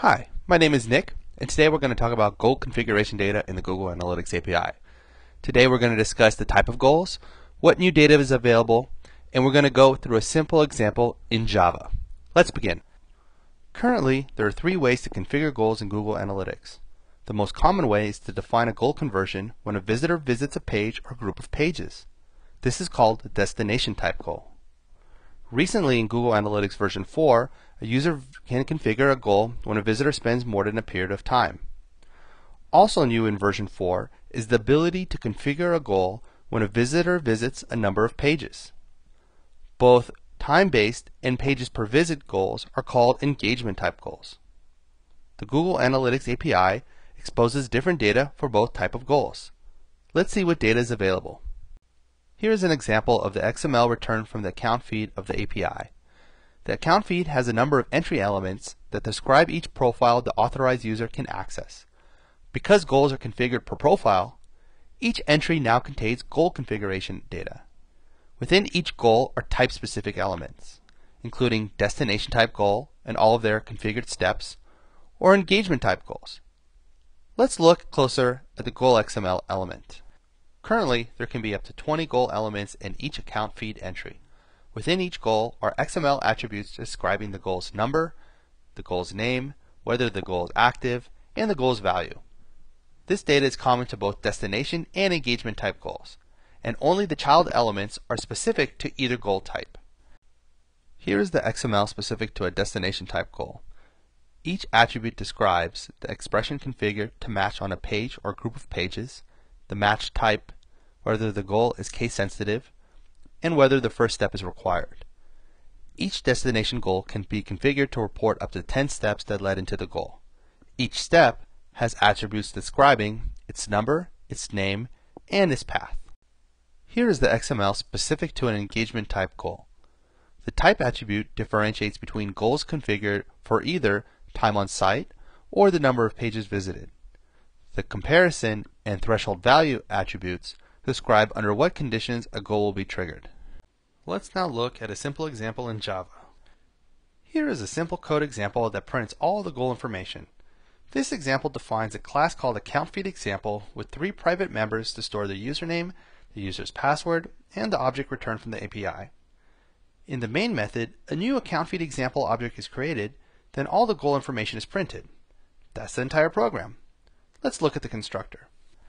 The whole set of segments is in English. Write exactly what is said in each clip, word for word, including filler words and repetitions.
Hi, my name is Nick, and today we're going to talk about goal configuration data in the Google Analytics A P I. Today we're going to discuss the type of goals, what new data is available, and we're going to go through a simple example in Java. Let's begin. Currently, there are three ways to configure goals in Google Analytics. The most common way is to define a goal conversion when a visitor visits a page or group of pages. This is called the destination type goal. Recently in Google Analytics version four, a user can configure a goal when a visitor spends more than a period of time. Also new in version four is the ability to configure a goal when a visitor visits a number of pages. Both time-based and pages per visit goals are called engagement type goals. The Google Analytics A P I exposes different data for both type of goals. Let's see what data is available. Here is an example of the X M L returned from the account feed of the A P I. The account feed has a number of entry elements that describe each profile the authorized user can access. Because goals are configured per profile, each entry now contains goal configuration data. Within each goal are type-specific elements, including destination type goal and all of their configured steps, or engagement type goals. Let's look closer at the goal X M L element. Currently, there can be up to twenty goal elements in each account feed entry. Within each goal are X M L attributes describing the goal's number, the goal's name, whether the goal is active, and the goal's value. This data is common to both destination and engagement type goals, and only the child elements are specific to either goal type. Here is the X M L specific to a destination type goal. Each attribute describes the expression configured to match on a page or group of pages, the match type, whether the goal is case sensitive, and whether the first step is required. Each destination goal can be configured to report up to ten steps that led into the goal. Each step has attributes describing its number, its name, and its path. Here is the X M L specific to an engagement type goal. The type attribute differentiates between goals configured for either time on site or the number of pages visited. The comparison and threshold value attributes describe under what conditions a goal will be triggered. Let's now look at a simple example in Java. Here is a simple code example that prints all the goal information. This example defines a class called AccountFeedExample with three private members to store the username, the user's password, and the object returned from the A P I. In the main method, a new AccountFeedExample object is created, then all the goal information is printed. That's the entire program. Let's look at the constructor.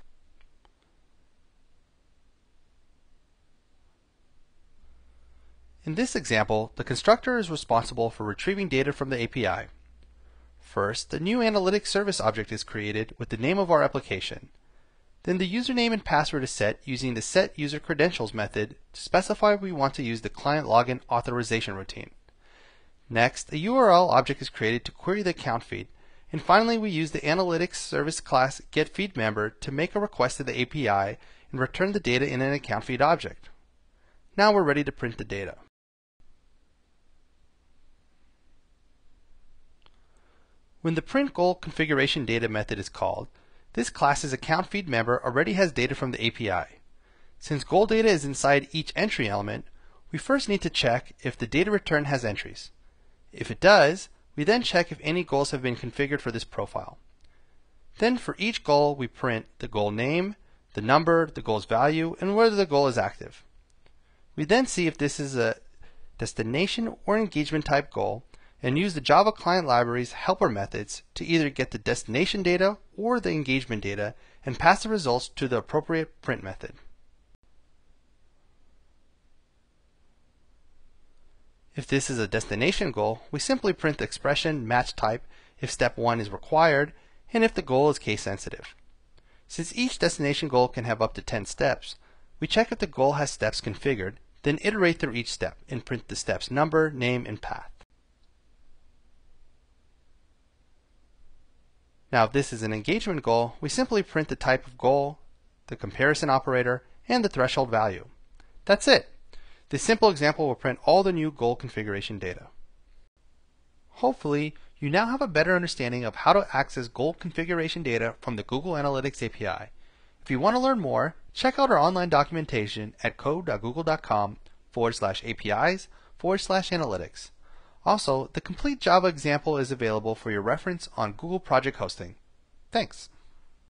In this example, the constructor is responsible for retrieving data from the A P I. First, the new analytics service object is created with the name of our application. Then the username and password is set using the setUserCredentials method to specify we want to use the client login authorization routine. Next, a U R L object is created to query the account feed. And finally, we use the analytics service class getFeedMember to make a request to the A P I and return the data in an account feed object. Now we're ready to print the data. When the print goal configuration data method is called, this class's account feed member already has data from the A P I. Since goal data is inside each entry element, we first need to check if the data returned has entries. If it does, we then check if any goals have been configured for this profile. Then for each goal, we print the goal name, the number, the goal's value, and whether the goal is active. We then see if this is a destination or engagement type goal and use the Java Client Library's helper methods to either get the destination data or the engagement data and pass the results to the appropriate print method. If this is a destination goal, we simply print the expression match type if step one is required and if the goal is case sensitive. Since each destination goal can have up to ten steps, we check if the goal has steps configured, then iterate through each step and print the step's number, name, and path. Now if this is an engagement goal, we simply print the type of goal, the comparison operator, and the threshold value. That's it. This simple example will print all the new goal configuration data. Hopefully, you now have a better understanding of how to access goal configuration data from the Google Analytics A P I. If you want to learn more, check out our online documentation at code dot google dot com forward slash APIs forward slash analytics. Also, the complete Java example is available for your reference on Google Project Hosting. Thanks.